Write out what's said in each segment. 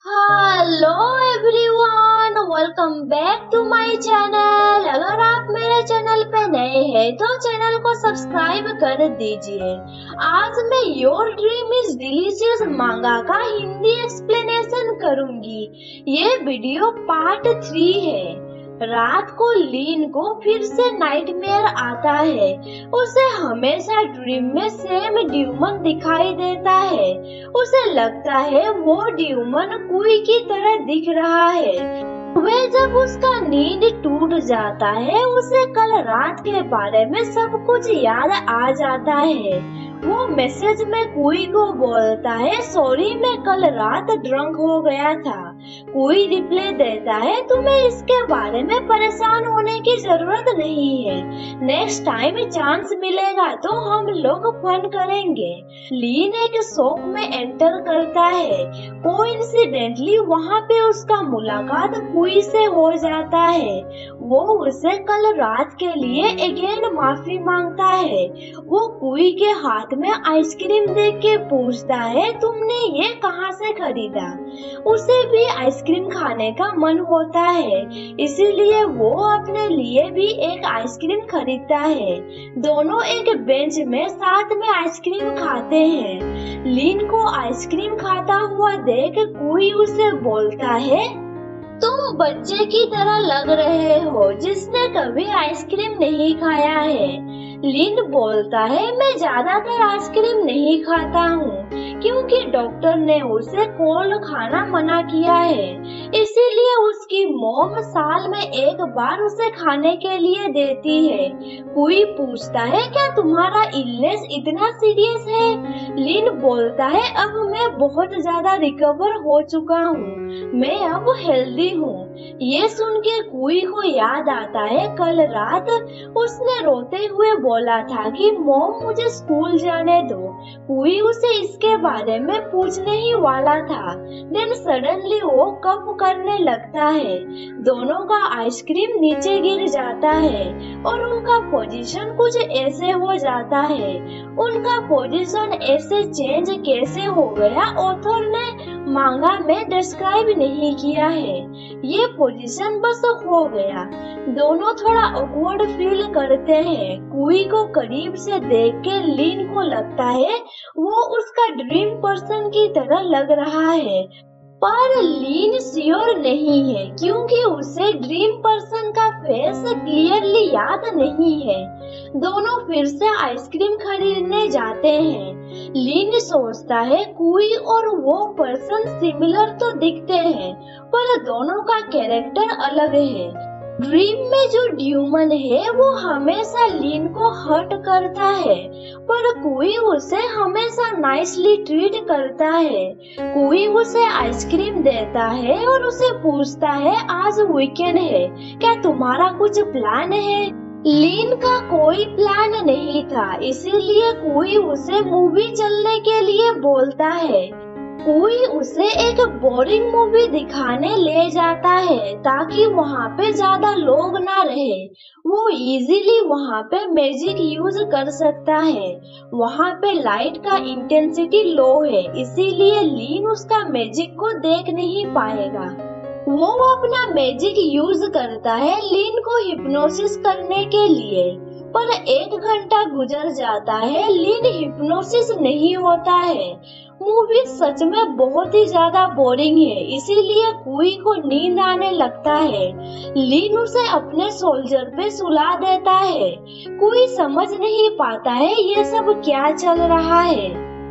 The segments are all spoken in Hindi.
Hello everyone, welcome back to my channel. अगर आप मेरे चैनल पे नए हैं तो चैनल को सब्सक्राइब कर दीजिए। आज मैं योर ड्रीम इज डिलीशियस मांगा का हिंदी एक्सप्लेनेशन करूंगी। ये वीडियो पार्ट 3 है। रात को लीन को फिर से नाइटमेयर आता है। उसे हमेशा ड्रीम में सेम ड्यूमन दिखाई देता है। उसे लगता है वो ड्यूमन कुई की तरह दिख रहा है। वह जब उसका नींद टूट जाता है उसे कल रात के बारे में सब कुछ याद आ जाता है। वो मैसेज में कुई को बोलता है, सॉरी मैं कल रात ड्रंक हो गया था। कुई रिप्लाई देता है, तुम्हें इसके बारे में परेशान होने की जरूरत नहीं है। नेक्स्ट टाइम चांस मिलेगा तो हम लोग फन करेंगे। लीन एक शॉप में एंटर करता है। कोइंसिडेंटली वहाँ पे उसका मुलाकात कुई से हो जाता है। वो उसे कल रात के लिए अगेन माफी मांगता है। वो कुई के हाथ में आइसक्रीम देख के पूछता है, तुमने ये कहाँ से खरीदा? उसे भी आइसक्रीम खाने का मन होता है, इसीलिए वो अपने लिए भी एक आइसक्रीम खरीदता है। दोनों एक बेंच में साथ में आइसक्रीम खाते हैं। लीन को आइसक्रीम खाता हुआ देख कुई उसे बोलता है, तुम बच्चे की तरह लग रहे हो जिसने कभी आइसक्रीम नहीं खाया है। लिन बोलता है, मैं ज्यादातर आइसक्रीम नहीं खाता हूँ क्योंकि डॉक्टर ने उसे कोल्ड खाना मना किया है। इसीलिए उसकी मॉम साल में एक बार उसे खाने के लिए देती है। कोई पूछता है, क्या तुम्हारा इलनेस इतना सीरियस है? लिन बोलता है, अब मैं बहुत ज्यादा रिकवर हो चुका हूँ, मैं अब हेल्दी हूँ। ये सुन के कुई को याद आता है कल रात उसने रोते हुए बोला था कि मॉम मुझे स्कूल जाने दो। कुई उसे इसके बारे में पूछने ही वाला था, देन सडनली वो कप करने लगता है। दोनों का आइसक्रीम नीचे गिर जाता है और उनका पोजीशन कुछ ऐसे हो जाता है। उनका पोजीशन ऐसे चेंज कैसे हो गया ऑथर ने मांगा में डिस्क्राइब नहीं किया है। ये पोजीशन बस हो गया। दोनों थोड़ा ऑकवर्ड फील करते हैं। कुई को करीब से देख के लीन को लगता है वो उसका ड्रीम पर्सन की तरह लग रहा है, पर लीन श्योर नहीं है क्योंकि उसे ड्रीम पर्सन का फेस क्लियरली याद नहीं है। दोनों फिर से आइसक्रीम खरीदने जाते हैं। लीन सोचता है कुई और वो पर्सन सिमिलर तो दिखते हैं पर दोनों का कैरेक्टर अलग है। ड्रीम में जो ड्यूमन है वो हमेशा लीन को हर्ट करता है पर कोई उसे हमेशा नाइसली ट्रीट करता है। कोई उसे आइसक्रीम देता है और उसे पूछता है, आज वीकेंड है, क्या तुम्हारा कुछ प्लान है? लीन का कोई प्लान नहीं था, इसीलिए कोई उसे मूवी चलने के लिए बोलता है। कोई उसे एक बोरिंग मूवी दिखाने ले जाता है ताकि वहाँ पे ज्यादा लोग ना रहे। वो इजीली वहाँ पे मैजिक यूज कर सकता है। वहाँ पे लाइट का इंटेंसिटी लो है, इसीलिए लीन उसका मैजिक को देख नहीं पाएगा। वो अपना मैजिक यूज करता है लीन को हिप्नोसिस करने के लिए, पर 1 घंटा गुजर जाता है, लीन हिप्नोसिस नहीं होता है। मूवी सच में बहुत ही ज्यादा बोरिंग है, इसीलिए कुई को नींद आने लगता है। लीन उसे अपने सोल्जर पे सुला देता है। कुई समझ नहीं पाता है ये सब क्या चल रहा है।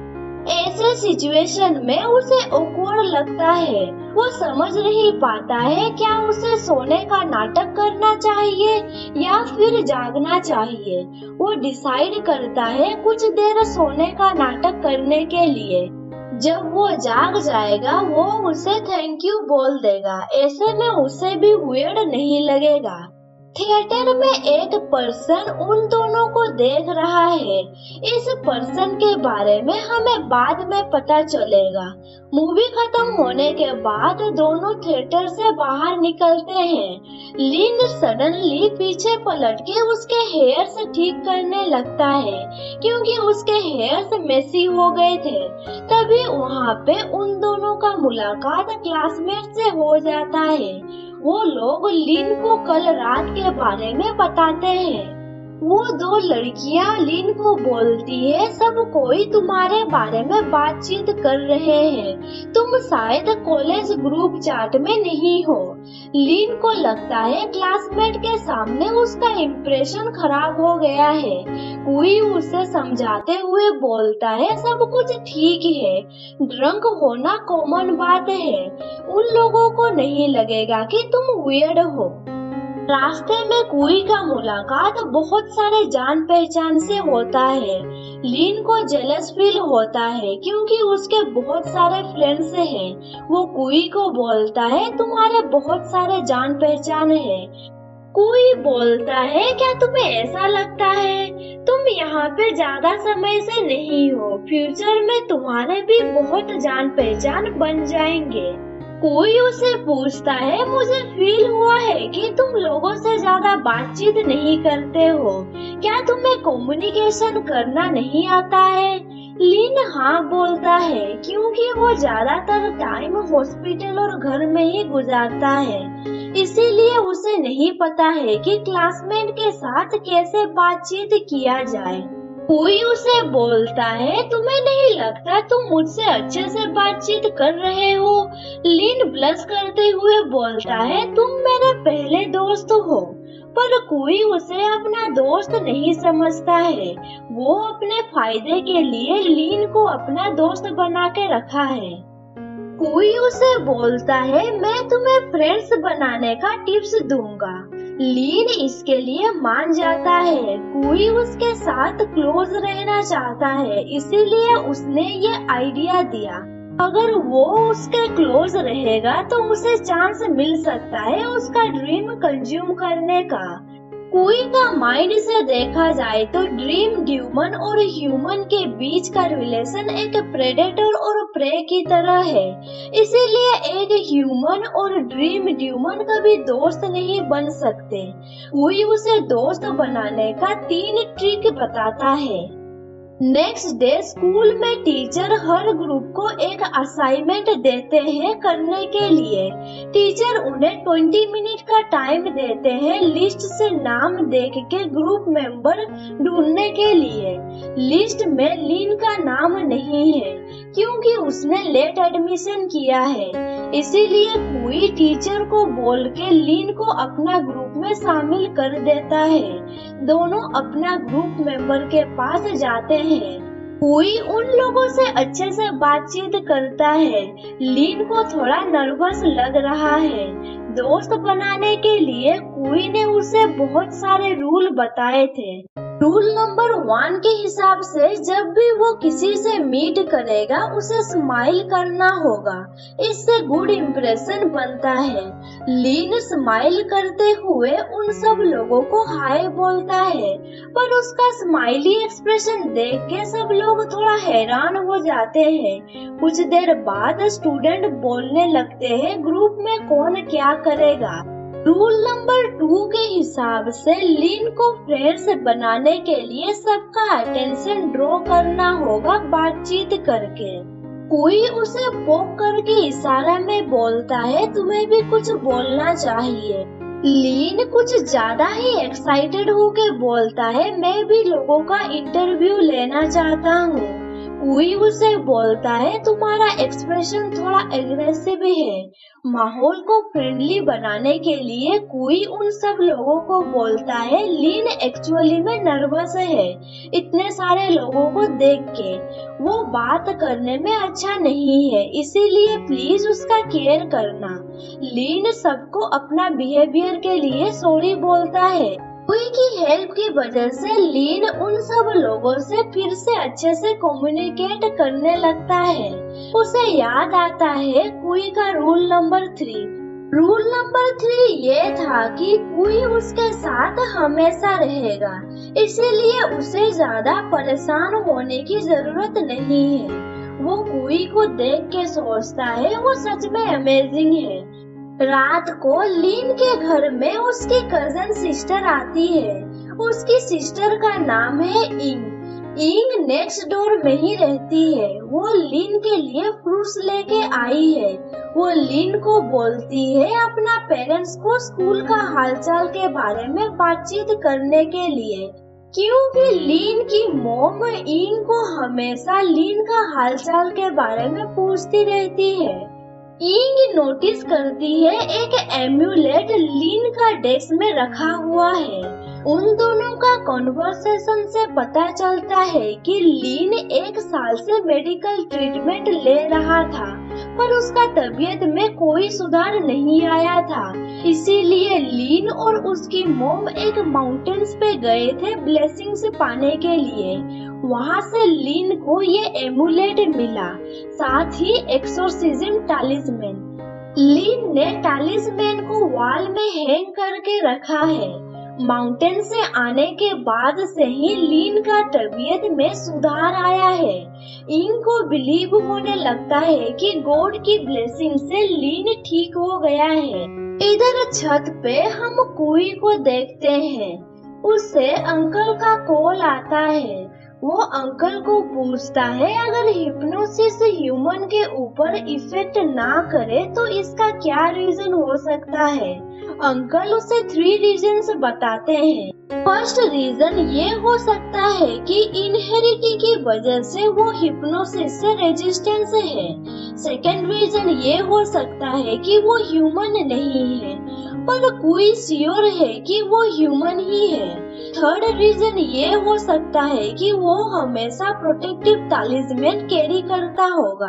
ऐसे सिचुएशन में उसे ऑकवर्ड लगता है। वो समझ नहीं पाता है क्या उसे सोने का नाटक करना चाहिए या फिर जागना चाहिए। वो डिसाइड करता है कुछ देर सोने का नाटक करने के लिए। जब वो जाग जाएगा वो उसे थैंक यू बोल देगा, ऐसे में उसे भी वियर्ड नहीं लगेगा। थिएटर में एक पर्सन उन दोनों को देख रहा है। इस पर्सन के बारे में हमें बाद में पता चलेगा। मूवी खत्म होने के बाद दोनों थिएटर से बाहर निकलते हैं। लिन सडनली पीछे पलट के उसके हेयर्स ठीक करने लगता है क्योंकि उसके हेयर्स मेसी हो गए थे। तभी वहाँ पे उन दोनों का मुलाकात क्लासमेट से हो जाता है। वो लोग लिन को कल रात के बारे में बताते हैं। वो दो लड़कियां लिन को बोलती है, सब कोई तुम्हारे बारे में बातचीत कर रहे हैं, तुम शायद कॉलेज ग्रुप चैट में नहीं हो। लिन को लगता है क्लासमेट के सामने उसका इम्प्रेशन खराब हो गया है। कोई उसे समझाते हुए बोलता है सब कुछ ठीक है, ड्रंक होना कॉमन बात है, उन लोगों को नहीं लगेगा कि तुम वियर्ड हो। रास्ते में कुई का मुलाकात बहुत सारे जान पहचान से होता है। लिन को जेलस फील होता है क्योंकि उसके बहुत सारे फ्रेंड्स हैं। वो कुई को बोलता है तुम्हारे बहुत सारे जान पहचान है। कुई बोलता है क्या तुम्हें ऐसा लगता है? तुम यहाँ पे ज्यादा समय से नहीं हो, फ्यूचर में तुम्हारे भी बहुत जान पहचान बन जाएंगे। कोई उसे पूछता है मुझे फील हुआ है कि तुम लोगों से ज्यादा बातचीत नहीं करते हो, क्या तुम्हें कम्युनिकेशन करना नहीं आता है? लिन हाँ बोलता है क्योंकि वो ज्यादातर टाइम हॉस्पिटल और घर में ही गुजारता है, इसीलिए उसे नहीं पता है कि क्लासमेट के साथ कैसे बातचीत किया जाए। कोई उसे बोलता है तुम्हें नहीं लगता तुम मुझसे अच्छे से बातचीत कर रहे हो? लिन ब्लश करते हुए बोलता है तुम मेरे पहले दोस्त हो, पर कोई उसे अपना दोस्त नहीं समझता है। वो अपने फायदे के लिए लिन को अपना दोस्त बना के रखा है। कोई उसे बोलता है मैं तुम्हें फ्रेंड्स बनाने का टिप्स दूंगा। लिन इसके लिए मान जाता है। कोई उसके साथ क्लोज रहना चाहता है, इसीलिए उसने ये आइडिया दिया। अगर वो उसके क्लोज रहेगा तो उसे चांस मिल सकता है उसका ड्रीम कंज्यूम करने का। कोई का माइंड से देखा जाए तो ड्रीम ड्यूमन और ह्यूमन के बीच का रिलेशन एक प्रेडेटर और प्रे की तरह है, इसीलिए एक ह्यूमन और ड्रीम ड्यूमन कभी दोस्त नहीं बन सकते। कोई उसे दोस्त बनाने का 3 ट्रिक बताता है। नेक्स्ट डे स्कूल में टीचर हर ग्रुप को एक असाइनमेंट देते हैं करने के लिए। टीचर उन्हें 20 मिनट का टाइम देते हैं लिस्ट से नाम देख के ग्रुप मेंबर ढूंढने के लिए। लिस्ट में लिन का नाम नहीं है क्योंकि उसने लेट एडमिशन किया है, इसीलिए कोई टीचर को बोल के लिन को अपना ग्रुप में शामिल कर देता है। दोनों अपना ग्रुप मेंबर के पास जाते हैं। कोई उन लोगों से अच्छे से बातचीत करता है। लिन को थोड़ा नर्वस लग रहा है। दोस्त बनाने के लिए कोई ने उसे बहुत सारे रूल बताए थे। रूल नंबर 1 के हिसाब से जब भी वो किसी से मीट करेगा उसे स्माइल करना होगा, इससे गुड इम्प्रेशन बनता है। लिन स्माइल करते हुए उन सब लोगों को हाय बोलता है, पर उसका स्माइली एक्सप्रेशन देख के सब लोग थोड़ा हैरान हो जाते हैं। कुछ देर बाद स्टूडेंट बोलने लगते हैं ग्रुप में कौन क्या करेगा। रूल नंबर 2 के हिसाब से लिन को फ्रेंड्स बनाने के लिए सबका अटेंशन ड्रॉ करना होगा बातचीत करके। कोई उसे पोक करके इशारा में बोलता है तुम्हें भी कुछ बोलना चाहिए। लिन कुछ ज्यादा ही एक्साइटेड होके बोलता है मैं भी लोगों का इंटरव्यू लेना चाहता हूँ। कोई उसे बोलता है तुम्हारा एक्सप्रेशन थोड़ा एग्रेसिव है। माहौल को फ्रेंडली बनाने के लिए कोई उन सब लोगों को बोलता है लिन एक्चुअली में नर्वस है, इतने सारे लोगों को देख के वो बात करने में अच्छा नहीं है, इसीलिए प्लीज उसका केयर करना। लिन सबको अपना बिहेवियर के लिए सॉरी बोलता है। कोई की हेल्प की वजह से लिन उन सब लोगों से फिर से अच्छे से कम्युनिकेट करने लगता है। उसे याद आता है कोई का रूल नंबर 3, रूल नंबर 3 ये था कि कुई उसके साथ हमेशा रहेगा, इसीलिए उसे ज्यादा परेशान होने की जरूरत नहीं है। वो कुई को देख के सोचता है वो सच में अमेजिंग है। रात को लीन के घर में उसकी कजन सिस्टर आती है। उसकी सिस्टर का नाम है इंग। इंग नेक्स्ट डोर में ही रहती है। वो लीन के लिए फ्रूट्स लेके आई है। वो लीन को बोलती है अपना पेरेंट्स को स्कूल का हालचाल के बारे में बातचीत करने के लिए, क्योंकि लीन की मॉम इंग को हमेशा लीन का हालचाल के बारे में पूछती रहती है। इंग नोटिस करती है एक एम्यूलेट लीन का डेस्क में रखा हुआ है। उन दोनों का कॉन्वर्सेशन से पता चलता है कि लीन 1 साल से मेडिकल ट्रीटमेंट ले रहा था, पर उसका तबीयत में कोई सुधार नहीं आया था। इसीलिए लीन और उसकी मॉम एक माउंटेन्स पे गए थे ब्लेसिंग्स पाने के लिए। वहाँ से लीन को ये एमुलेट मिला, साथ ही एक्सोर्सिज्म टालिस्मैन। लीन ने टालिस्मैन को वॉल में हैंग करके रखा है। माउंटेन से आने के बाद से ही लीन का तबीयत में सुधार आया है। इनको बिलीव होने लगता है कि गॉड की ब्लेसिंग से लीन ठीक हो गया है। इधर छत पे हम कुई को देखते हैं। उससे अंकल का कॉल आता है। वो अंकल को पूछता है अगर हिप्नोसिस ह्यूमन के ऊपर इफेक्ट ना करे तो इसका क्या रीजन हो सकता है। अंकल उसे 3 रीजन्स बताते हैं। फर्स्ट रीजन ये हो सकता है कि इनहेरिटी की वजह से वो हिप्नोसिस से रेजिस्टेंस है। सेकेंड रीजन ये हो सकता है कि वो ह्यूमन नहीं है, पर कोई श्योर है कि वो ह्यूमन ही है। थर्ड रीजन ये हो सकता है कि वो हमेशा प्रोटेक्टिव तालिस्मैन कैरी करता होगा।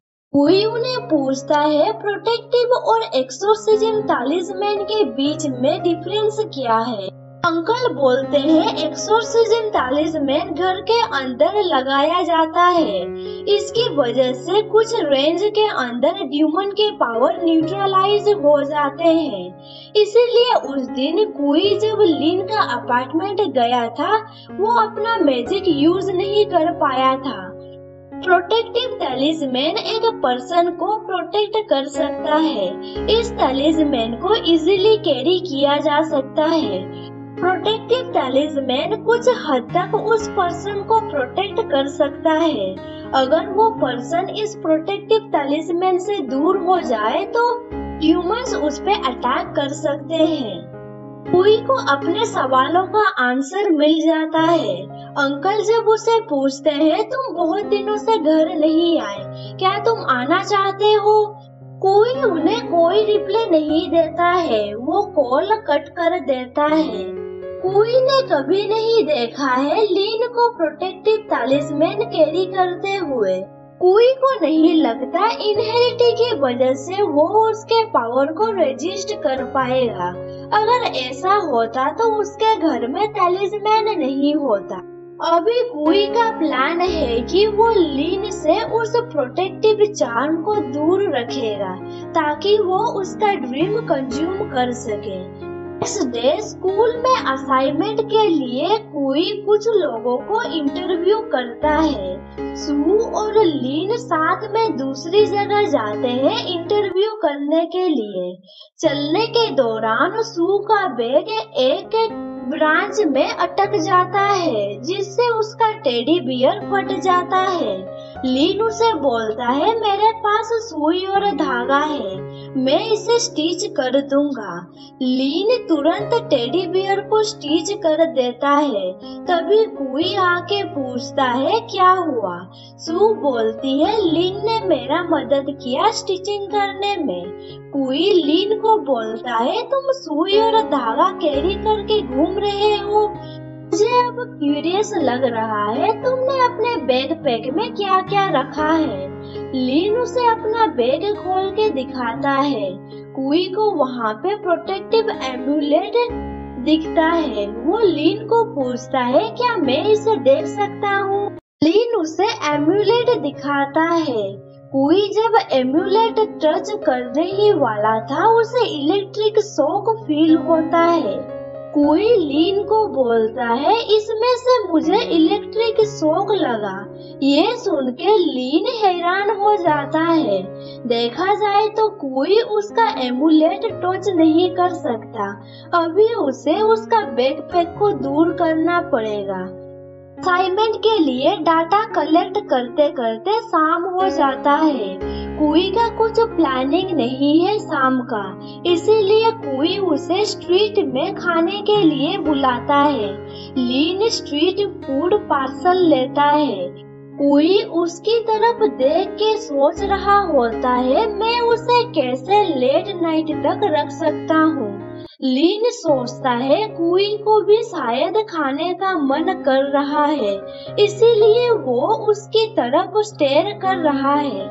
कोई उन्हें पूछता है प्रोटेक्टिव और एक्सोर्सिज्म तालिस्मैन के बीच में डिफरेंस क्या है। अंकल बोलते हैं एक्सोर्सिज्म तालिस्मैन घर के अंदर लगाया जाता है। इसकी वजह से कुछ रेंज के अंदर ड्यूमन के पावर न्यूट्रलाइज हो जाते हैं। इसीलिए उस दिन कोई जब लीन का अपार्टमेंट गया था वो अपना मैजिक यूज नहीं कर पाया था। प्रोटेक्टिव तालिस्मैन एक पर्सन को प्रोटेक्ट कर सकता है। इस तालिस्मैन को इजीली कैरी किया जा सकता है। प्रोटेक्टिव तालिस्मैन कुछ हद तक उस पर्सन को प्रोटेक्ट कर सकता है। अगर वो पर्सन इस प्रोटेक्टिव तालिस्मैन से दूर हो जाए तो ह्यूमंस उस पे अटैक कर सकते हैं। कोई को अपने सवालों का आंसर मिल जाता है। अंकल जब उसे पूछते हैं तुम बहुत दिनों से घर नहीं आए, क्या तुम आना चाहते हो? कोई उन्हें कोई रिप्लाई नहीं देता है। वो कॉल कट कर देता है। कोई ने कभी नहीं देखा है लीन को प्रोटेक्टिव तालिस्मैन कैरी करते हुए। कोई को नहीं लगता इनहेरिटी की वजह से वो उसके पावर को रेजिस्ट कर पाएगा। अगर ऐसा होता तो उसके घर में तालिस्मैन नहीं होता। अभी कोई का प्लान है कि वो लीन से उस प्रोटेक्टिव चार्म को दूर रखेगा ताकि वो उसका ड्रीम कंज्यूम कर सके। नेक्स्ट डे स्कूल में असाइनमेंट के लिए कोई कुछ लोगों को इंटरव्यू करता है। सू और लीन साथ में दूसरी जगह जाते हैं इंटरव्यू करने के लिए। चलने के दौरान सू का बैग एक ब्रांच में अटक जाता है जिससे उसका टेडी बियर फट जाता है। लीन उसे बोलता है मेरे पास सुई और धागा है, मैं इसे स्टिच कर दूंगा। लीन तुरंत टेडी बियर को स्टिच कर देता है। तभी कोई आके पूछता है क्या हुआ। सू बोलती है लीन ने मेरा मदद किया स्टिचिंग करने में। कोई लीन को बोलता है तुम सुई और धागा कैरी करके घूम रहे हो, मुझे अब क्यूरियस लग रहा है तुमने अपने बैग पैक में क्या क्या रखा है। लीन उसे अपना बैग खोल के दिखाता है। कोई को वहाँ पे प्रोटेक्टिव एम्यूलेट दिखता है। वो लीन को पूछता है क्या मैं इसे देख सकता हूँ। लीन उसे एम्यूलेट दिखाता है। कुई जब एम्यूलेट टच करने ही वाला था उसे इलेक्ट्रिक शॉक फील होता है। कुई लीन को बोलता है इसमें से मुझे इलेक्ट्रिक शॉक लगा। ये सुन के लीन हैरान हो जाता है। देखा जाए तो कुई उसका एम्यूलेट टच नहीं कर सकता। अभी उसे उसका बैकपैक को दूर करना पड़ेगा। असाइनमेंट के लिए डाटा कलेक्ट करते करते शाम हो जाता है। कुई का कुछ प्लानिंग नहीं है शाम का, इसीलिए कुई उसे स्ट्रीट में खाने के लिए बुलाता है। लीन स्ट्रीट फूड पार्सल लेता है। कुई उसकी तरफ देख के सोच रहा होता है मैं उसे कैसे लेट नाइट तक रख सकता हूँ। लीन सोचता है कुई को भी शायद खाने का मन कर रहा है, इसीलिए वो उसकी तरफ स्टेयर कर रहा है।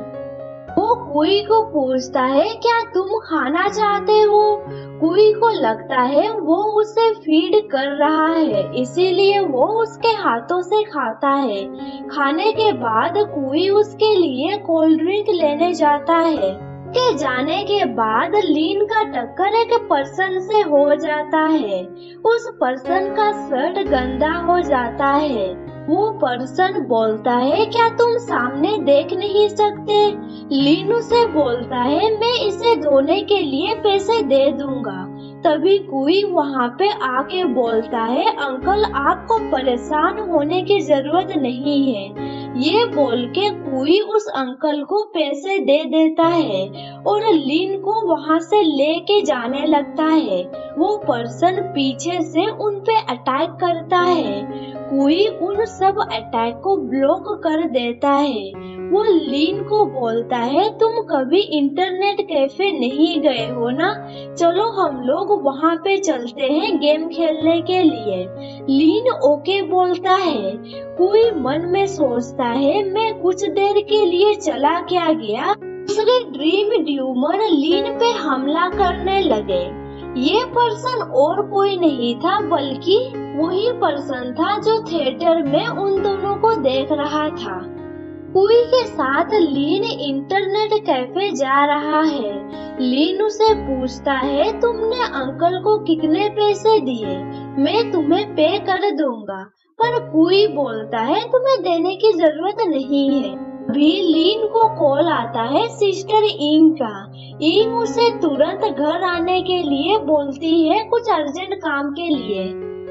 वो कुई को पूछता है क्या तुम खाना चाहते हो? कुई को लगता है वो उसे फीड कर रहा है, इसीलिए वो उसके हाथों से खाता है। खाने के बाद कुई उसके लिए कोल्ड ड्रिंक लेने जाता है। के जाने के बाद लीन का टक्कर एक पर्सन से हो जाता है। उस पर्सन का शर्ट गंदा हो जाता है। वो पर्सन बोलता है क्या तुम सामने देख नहीं सकते? लीन उसे बोलता है मैं इसे धोने के लिए पैसे दे दूंगा। तभी कुई वहाँ पे आके बोलता है अंकल आपको परेशान होने की जरूरत नहीं है। ये बोल के कुई उस अंकल को पैसे दे देता है और लीन को वहाँ से लेके जाने लगता है। वो पर्सन पीछे से उन पे अटैक करता है। कुई उन सब अटैक को ब्लॉक कर देता है। वो लीन को बोलता है तुम कभी इंटरनेट कैफे नहीं गए हो ना, चलो हम लोग वहाँ पे चलते हैं गेम खेलने के लिए। लीन ओके बोलता है। कुई मन में सोचता है मैं कुछ देर के लिए चला क्या गया। दूसरे ड्रीम ड्यूमर लीन पे हमला करने लगे। ये पर्सन और कोई नहीं था बल्कि वही पर्सन था जो थिएटर में उन दोनों को देख रहा था। कुई के साथ लीन इंटरनेट कैफे जा रहा है। लीन उसे पूछता है तुमने अंकल को कितने पैसे दिए? मैं तुम्हें पे कर दूंगा। पर कुई बोलता है तुम्हें देने की जरूरत नहीं है। अभी लीन को कॉल आता है सिस्टर इंग का। इंग उसे तुरंत घर आने के लिए बोलती है कुछ अर्जेंट काम के लिए,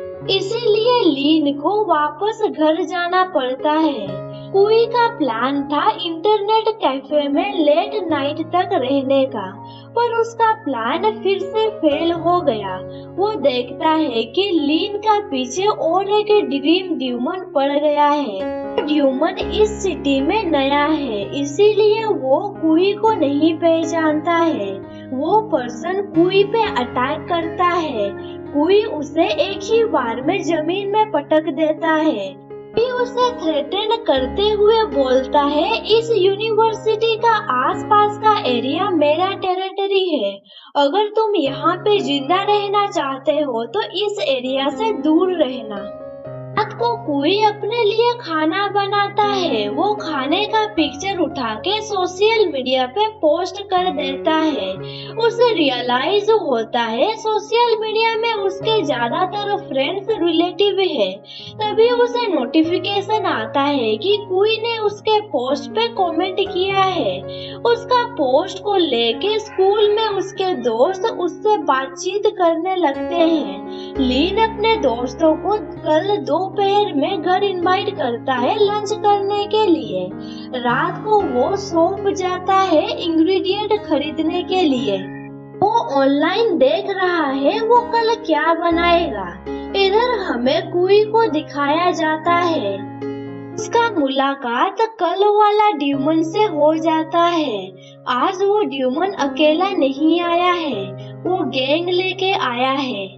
इसीलिए लीन को वापस घर जाना पड़ता है। कुई का प्लान था इंटरनेट कैफे में लेट नाइट तक रहने का, पर उसका प्लान फिर से फेल हो गया। वो देखता है कि लीन का पीछे और एक ड्रीम ड्यूमन पड़ गया है। ड्यूमन इस सिटी में नया है, इसीलिए वो कुई को नहीं पहचानता है। वो पर्सन कुई पे अटैक करता है। कुई उसे एक ही बार में जमीन में पटक देता है। कुई उसे थ्रेटन करते हुए बोलता है इस यूनिवर्सिटी का आसपास का एरिया मेरा टेरिटरी है। अगर तुम यहाँ पे जिंदा रहना चाहते हो तो इस एरिया से दूर रहना। रात को कुई अपने लिए खाना बनाता है। वो खाने का पिक्चर उठा के सोशल मीडिया पे पोस्ट कर देता है। उसे रियलाइज होता है सोशल मीडिया में उसके ज्यादातर फ्रेंड्स रिलेटिव है। तभी उसे नोटिफिकेशन आता है कि कुई ने उसके पोस्ट पे कमेंट किया है। उसका पोस्ट को लेके स्कूल में उसके दोस्त उससे बातचीत करने लगते हैं। लीन अपने दोस्तों को कल दोपहर में घर इनवाइट करता है लंच करने के लिए। रात को वो शॉप जाता है इंग्रेडिएंट खरीदने के लिए। वो ऑनलाइन देख रहा है वो कल क्या बनाएगा। इधर हमें कुई को दिखाया जाता है। इसका मुलाकात कल वाला ड्यूमन से हो जाता है। आज वो ड्यूमन अकेला नहीं आया है, वो गैंग लेके आया है।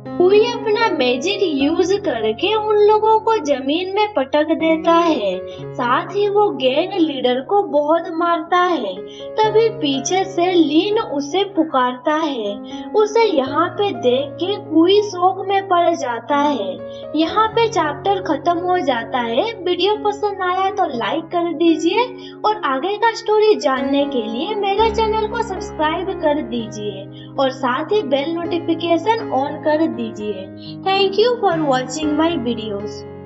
कोई अपना मैजिक यूज करके उन लोगों को जमीन में पटक देता है, साथ ही वो गैंग लीडर को बहुत मारता है। तभी पीछे से लीन उसे पुकारता है। उसे यहाँ पे देख के कोई शौक में पड़ जाता है। यहाँ पे चैप्टर खत्म हो जाता है। वीडियो पसंद आया तो लाइक कर दीजिए और आगे का स्टोरी जानने के लिए मेरे चैनल को सब्सक्राइब कर दीजिए और साथ ही बेल नोटिफिकेशन ऑन कर दीजिए। Thank you for watching my videos.